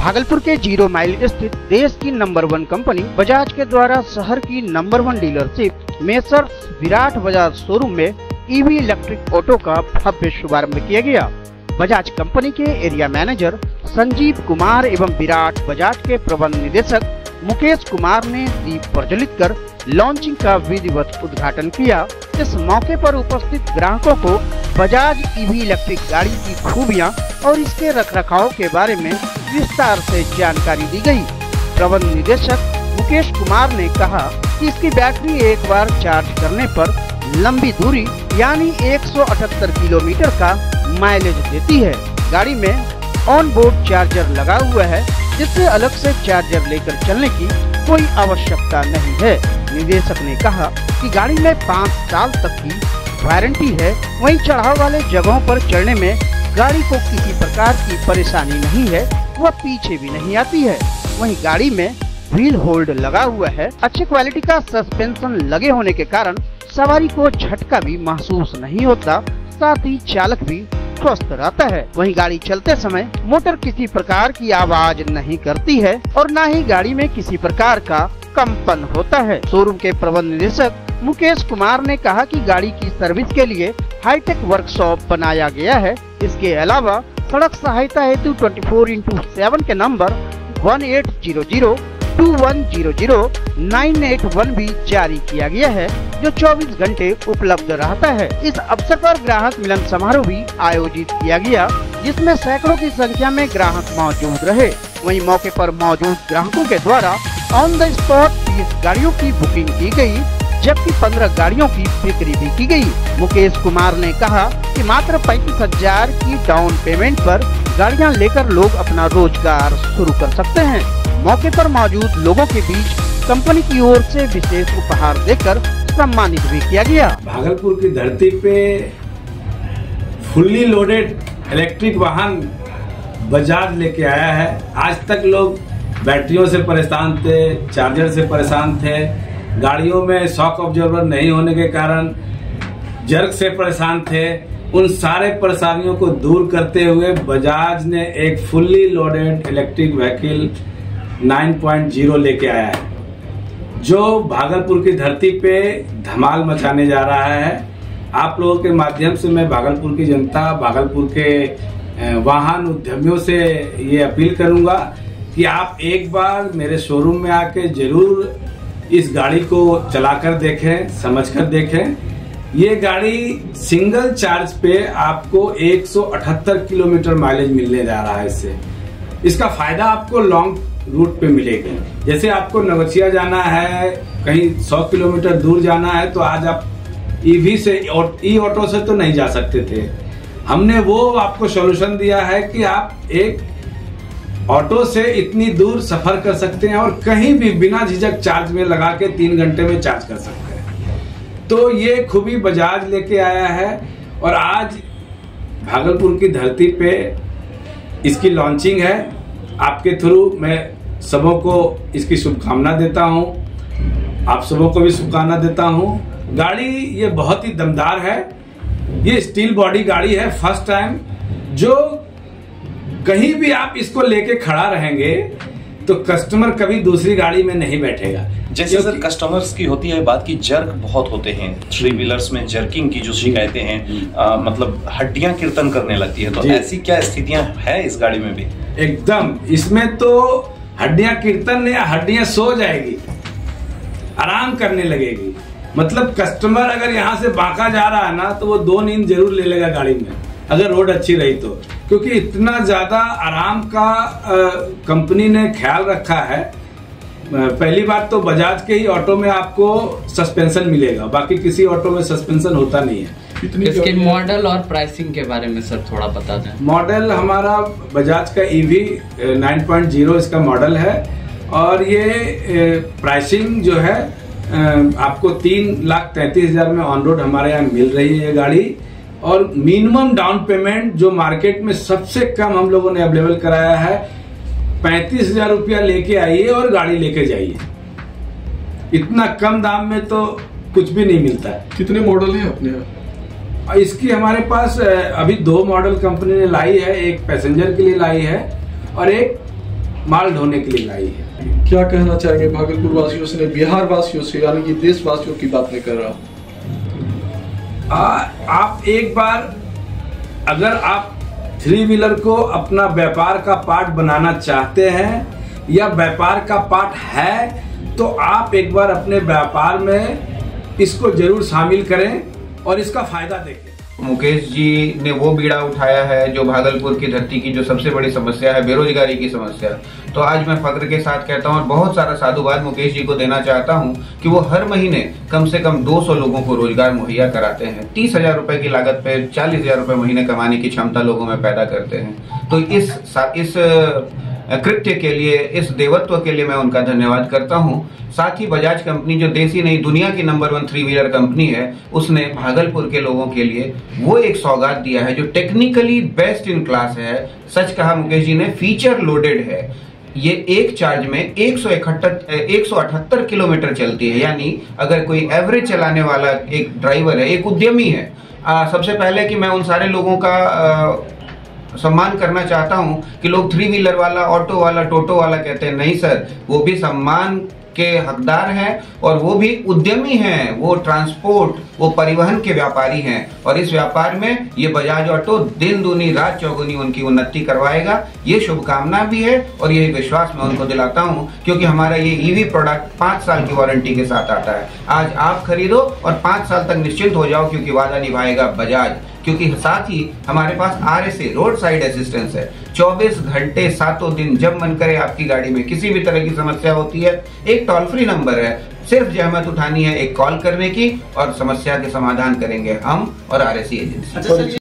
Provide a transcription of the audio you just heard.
भागलपुर के 0 माइल स्थित देश की नंबर 1 कंपनी बजाज के द्वारा शहर की number 1 dealership Messrs Virat Bajaj showroom में ईवी इलेक्ट्रिक ऑटो का भव्य शुभारंभ किया गया। बजाज कंपनी के एरिया मैनेजर संजीव कुमार एवं विराट बजाज के प्रबंध निदेशक मुकेश कुमार ने दीप प्रज्वलित कर लॉन्चिंग का विधिवत उद्घाटन किया। इस मौके पर उपस्थित ग्राहकों को बजाज ईवी इलेक्ट्रिक गाड़ी की खूबियां और इसके रखरखाव के बारे में विस्तार से जानकारी दी गई। प्रबंध निदेशक मुकेश कुमार ने कहा कि इसकी बैटरी एक बार चार्ज करने पर लंबी दूरी यानी 178 किलोमीटर का माइलेज देती है। गाड़ी में ऑन बोर्ड चार्जर लगा हुआ है, जिससे अलग से चार्जर लेकर चलने की कोई आवश्यकता नहीं है। निदेशक ने कहा कि गाड़ी में 5 साल तक की वारंटी है। वहीं चढ़ाव वाले जगहों पर चढ़ने में गाड़ी को किसी प्रकार की परेशानी नहीं है, वह पीछे भी नहीं आती है। वहीं गाड़ी में व्हील होल्ड लगा हुआ है। अच्छी क्वालिटी का सस्पेंशन लगे होने के कारण सवारी को झटका भी महसूस नहीं होता, साथ ही चालक भी स्वस्थ रहता है। वहीं गाड़ी चलते समय मोटर किसी प्रकार की आवाज नहीं करती है और न ही गाड़ी में किसी प्रकार का कंपन होता है। शोरूम के प्रबंध निदेशक मुकेश कुमार ने कहा कि गाड़ी की सर्विस के लिए हाईटेक वर्कशॉप बनाया गया है। इसके अलावा सड़क सहायता हेतु 24/7 के नंबर 1800-2100-981 भी जारी किया गया है, जो 24 घंटे उपलब्ध रहता है। इस अवसर पर ग्राहक मिलन समारोह भी आयोजित किया गया, जिसमें सैकड़ों की संख्या में ग्राहक मौजूद रहे। वहीं मौके पर मौजूद ग्राहकों के द्वारा ऑन द स्पॉट 30 गाड़ियों की बुकिंग की गई, जबकि 15 गाड़ियों की बिक्री भी की गई। मुकेश कुमार ने कहा कि मात्र 35,000 की डाउन पेमेंट पर गाड़ियां लेकर लोग अपना रोजगार शुरू कर सकते हैं। मौके पर मौजूद लोगों के बीच कंपनी की ओर से विशेष उपहार देकर सम्मानित भी किया गया। भागलपुर की धरती पे फुल्ली लोडेड इलेक्ट्रिक वाहन बजाज लेके आया है। आज तक लोग बैटरियों से परेशान थे, चार्जर से परेशान थे, गाड़ियों में शॉक ऑब्जर्वर नहीं होने के कारण जर्क से परेशान थे। उन सारे परेशानियों को दूर करते हुए बजाज ने एक फुल्ली लोडेड इलेक्ट्रिक व्हीकल 9.0 लेके आया है, जो भागलपुर की धरती पे धमाल मचाने जा रहा है। आप लोगों के माध्यम से मैं भागलपुर की जनता, भागलपुर के वाहन उद्यमियों से ये अपील करूंगा कि आप एक बार मेरे शोरूम में आके जरूर इस गाड़ी को चलाकर देखें, समझकर देखें। ये गाड़ी सिंगल चार्ज पे आपको 178 किलोमीटर माइलेज मिलने जा रहा है। इससे इसका फायदा आपको लॉन्ग रूट पे मिलेगा। जैसे आपको नवचिया जाना है, कहीं 100 किलोमीटर दूर जाना है, तो आज आप ईवी से, ई ऑटो से तो नहीं जा सकते थे। हमने वो आपको सॉल्यूशन दिया है कि आप एक ऑटो से इतनी दूर सफर कर सकते हैं और कहीं भी बिना झिझक चार्ज में लगा के 3 घंटे में चार्ज कर सकते हैं। तो ये खूबी बजाज लेके आया है और आज भागलपुर की धरती पे इसकी लॉन्चिंग है। आपके थ्रू मैं सबों को इसकी शुभकामना देता हूं, आप सबों को भी शुभकामना देता हूं। गाड़ी ये बहुत ही दमदार है। ये स्टील बॉडी गाड़ी है, फर्स्ट टाइम, जो कहीं भी आप इसको लेके खड़ा रहेंगे तो कस्टमर कभी दूसरी गाड़ी में नहीं बैठेगा। जैसे सर कस्टमर्स की होती है बात की, जर्क बहुत होते हैं 3 व्हीलर्स में, जर्किंग की जो शिकायतें हैं, मतलब हड्डियां कीर्तन करने लगती है, तो ऐसी क्या स्थितियां हैं इस गाड़ी में भी? एकदम, इसमें तो हड्डियां कीर्तन या हड्डियां सो जाएगी, आराम करने लगेगी। मतलब कस्टमर अगर यहाँ से बांका जा रहा है ना, तो वो 2 नींद जरूर ले लेगा गाड़ी में, अगर रोड अच्छी रही तो, क्योंकि इतना ज्यादा आराम का कंपनी ने ख्याल रखा है। पहली बात तो बजाज के ही ऑटो में आपको सस्पेंशन मिलेगा, बाकी किसी ऑटो में सस्पेंशन होता नहीं है। इसके मॉडल और प्राइसिंग के बारे में सर थोड़ा बता दें। मॉडल हमारा बजाज का ईवी 9.0 इसका मॉडल है और ये प्राइसिंग जो है आपको 3,33,000 में ऑन रोड हमारे यहाँ मिल रही है ये गाड़ी। और मिनिमम डाउन पेमेंट जो मार्केट में सबसे कम हम लोगों ने अवेलेबल कराया है, 35,000 रुपया लेके आइए और गाड़ी लेके जाइए। इतना कम दाम में तो कुछ भी नहीं मिलता है। कितने मॉडल हैं अपने यहाँ? इसकी हमारे पास अभी 2 मॉडल कंपनी ने लाई है, एक पैसेंजर के लिए लाई है और एक माल ढोने के लिए लाई है। क्या कहना चाहेंगे भागलपुर वासियों से, बिहार वासियों से, यानी कि देशवासियों की बात नहीं कर रहा। आप एक बार अगर आप 3 व्हीलर को अपना व्यापार का पार्ट बनाना चाहते हैं या व्यापार का पार्ट है, तो आप एक बार अपने व्यापार में इसको जरूर शामिल करें और इसका फायदा देखें। मुकेश जी ने वो बीड़ा उठाया है जो भागलपुर की धरती की जो सबसे बड़ी समस्या है, बेरोजगारी की समस्या। तो आज मैं फख्र के साथ कहता हूँ और बहुत सारा साधुवाद मुकेश जी को देना चाहता हूँ कि वो हर महीने कम से कम 200 लोगों को रोजगार मुहैया कराते हैं। 30,000 रुपए की लागत पे 40,000 रुपए महीने कमाने की क्षमता लोगों में पैदा करते हैं। तो इस कृत्य के लिए, इस देवत्व के लिए मैं उनका धन्यवाद करता हूं। साथ ही बजाज कंपनी जो देसी नहीं दुनिया की नंबर 1 3 व्हीलर कंपनी है, उसने भागलपुर के लोगों के लिए वो एक सौगात दिया है जो टेक्निकली बेस्ट इन क्लास है। सच कहा मुकेश जी ने, फीचर लोडेड है। ये एक चार्ज में 178 किलोमीटर चलती है। यानी अगर कोई एवरेज चलाने वाला एक ड्राइवर है, एक उद्यमी है, सबसे पहले कि मैं उन सारे लोगों का सम्मान करना चाहता हूं कि लोग 3 व्हीलर वाला, ऑटो वाला, टोटो वाला कहते हैं। नहीं सर, वो भी सम्मान के हकदार हैं और वो भी उद्यमी हैं, वो ट्रांसपोर्ट, वो परिवहन के व्यापारी हैं। और इस व्यापार में ये बजाज ऑटो दिन दूनी रात चौगुनी उनकी उन्नति करवाएगा। ये शुभकामना भी है और ये विश्वास मैं उनको दिलाता हूं, क्योंकि हमारा ये ईवी प्रोडक्ट 5 साल की वारंटी के साथ आता है। आज आप खरीदो और 5 साल तक निश्चिंत हो जाओ, क्योंकि वादा निभाएगा बजाज। क्योंकि साथ ही हमारे पास RSA रोड साइड असिस्टेंस है। 24 घंटे 7 दिन जब मन करे आपकी गाड़ी में किसी भी तरह की समस्या होती है, एक टोल फ्री नंबर है, सिर्फ जहमत उठानी है एक कॉल करने की और समस्या के समाधान करेंगे हम और RSA एजेंसी।